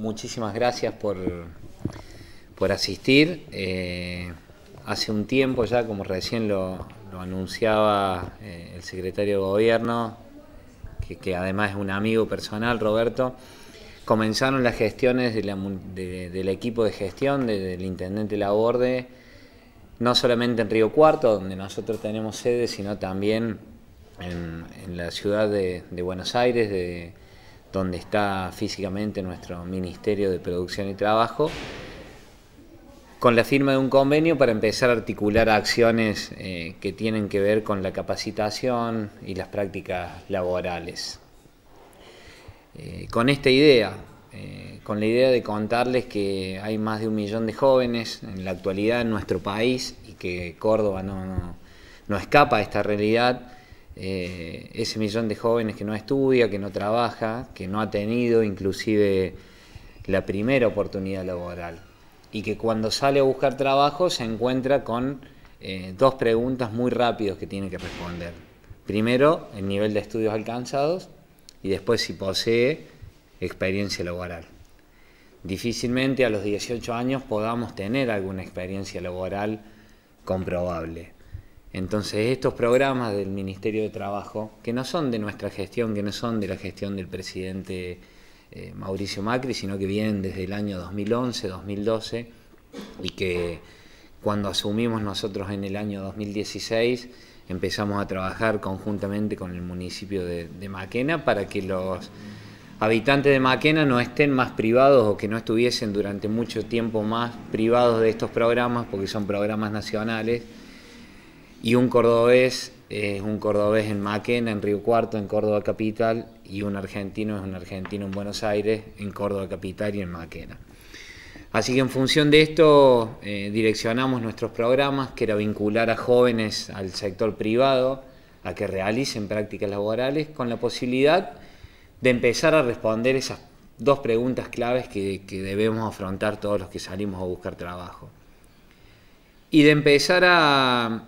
muchísimas gracias por asistir. Hace un tiempo ya, como recién lo anunciaba el secretario de Gobierno, que además es un amigo personal, Roberto, comenzaron las gestiones del equipo de gestión, del intendente Laborde, no solamente en Río Cuarto, donde nosotros tenemos sede, sino también en la ciudad de Buenos Aires, donde está físicamente nuestro Ministerio de Producción y Trabajo, con la firma de un convenio para empezar a articular acciones que tienen que ver con la capacitación y las prácticas laborales. Con esta idea, con la idea de contarles que hay más de 1 millón de jóvenes en la actualidad en nuestro país y que Córdoba no escapa a esta realidad, ese millón de jóvenes que no estudia, que no trabaja, que no ha tenido inclusive la primera oportunidad laboral y que cuando sale a buscar trabajo se encuentra con 2 preguntas muy rápidas que tiene que responder. Primero, el nivel de estudios alcanzados y después si posee experiencia laboral. Difícilmente a los 18 años podamos tener alguna experiencia laboral comprobable. Entonces estos programas del Ministerio de Trabajo, que no son de nuestra gestión, que no son de la gestión del presidente Mauricio Macri, sino que vienen desde el año 2011, 2012, y que cuando asumimos nosotros en el año 2016 empezamos a trabajar conjuntamente con el municipio de Maquena para que los habitantes de Maquena no estén más privados o que no estuviesen durante mucho tiempo más privados de estos programas, porque son programas nacionales, y un cordobés es un cordobés en Maquena, en Río Cuarto, en Córdoba Capital, y un argentino es un argentino en Buenos Aires, en Córdoba Capital y en Maquena. Así que en función de esto direccionamos nuestros programas, que era vincular a jóvenes al sector privado, a que realicen prácticas laborales, con la posibilidad de empezar a responder esas 2 preguntas claves que debemos afrontar todos los que salimos a buscar trabajo. Y de empezar a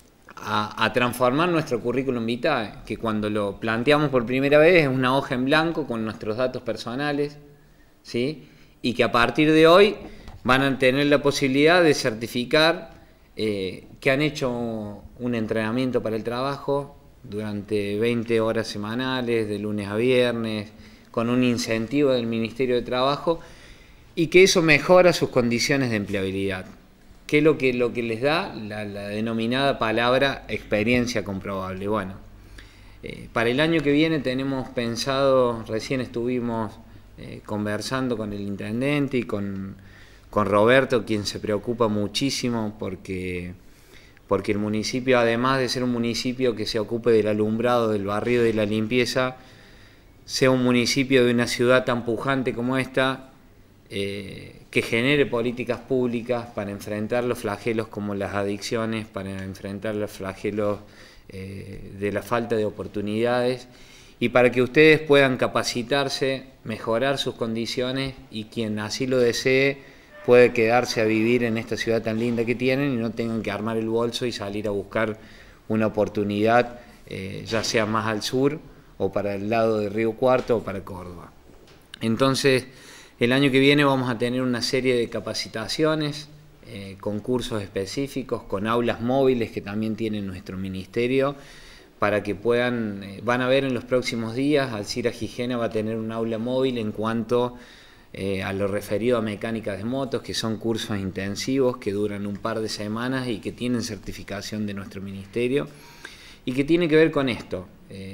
transformar nuestro currículum vitae, que cuando lo planteamos por primera vez es una hoja en blanco con nuestros datos personales, ¿sí? Y que a partir de hoy van a tener la posibilidad de certificar que han hecho un entrenamiento para el trabajo durante 20 horas semanales, de lunes a viernes, con un incentivo del Ministerio de Trabajo, y que eso mejora sus condiciones de empleabilidad, que es lo que les da la denominada palabra experiencia comprobable. Bueno, para el año que viene tenemos pensado, recién estuvimos conversando con el intendente y con Roberto, quien se preocupa muchísimo porque el municipio, además de ser un municipio que se ocupe del alumbrado, del barrido y de la limpieza, sea un municipio de una ciudad tan pujante como esta, que genere políticas públicas para enfrentar los flagelos como las adicciones, para enfrentar los flagelos de la falta de oportunidades, y para que ustedes puedan capacitarse, mejorar sus condiciones, y quien así lo desee puede quedarse a vivir en esta ciudad tan linda que tienen y no tengan que armar el bolso y salir a buscar una oportunidad, ya sea más al sur o para el lado de Río Cuarto o para Córdoba. Entonces, el año que viene vamos a tener una serie de capacitaciones, con cursos específicos, con aulas móviles que también tiene nuestro ministerio, para que puedan, van a ver en los próximos días, Alcira Gijena va a tener un aula móvil en cuanto a lo referido a mecánicas de motos, que son cursos intensivos que duran un par de semanas y que tienen certificación de nuestro ministerio, y que tiene que ver con esto.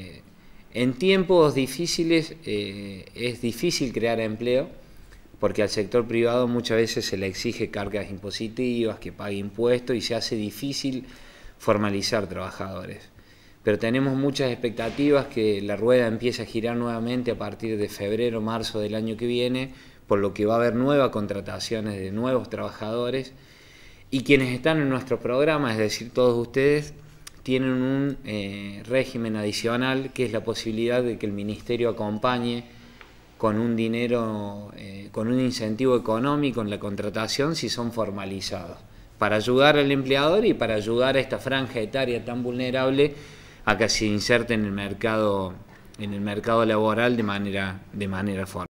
En tiempos difíciles es difícil crear empleo, porque al sector privado muchas veces se le exige cargas impositivas, que pague impuestos, y se hace difícil formalizar trabajadores. Pero tenemos muchas expectativas que la rueda empiece a girar nuevamente a partir de febrero, marzo del año que viene, por lo que va a haber nuevas contrataciones de nuevos trabajadores, y quienes están en nuestro programa, es decir, todos ustedes, tienen un régimen adicional, que es la posibilidad de que el Ministerio acompañe con un dinero, con un incentivo económico en la contratación si son formalizados, para ayudar al empleador y para ayudar a esta franja etaria tan vulnerable a que se inserte en el mercado laboral de manera formal.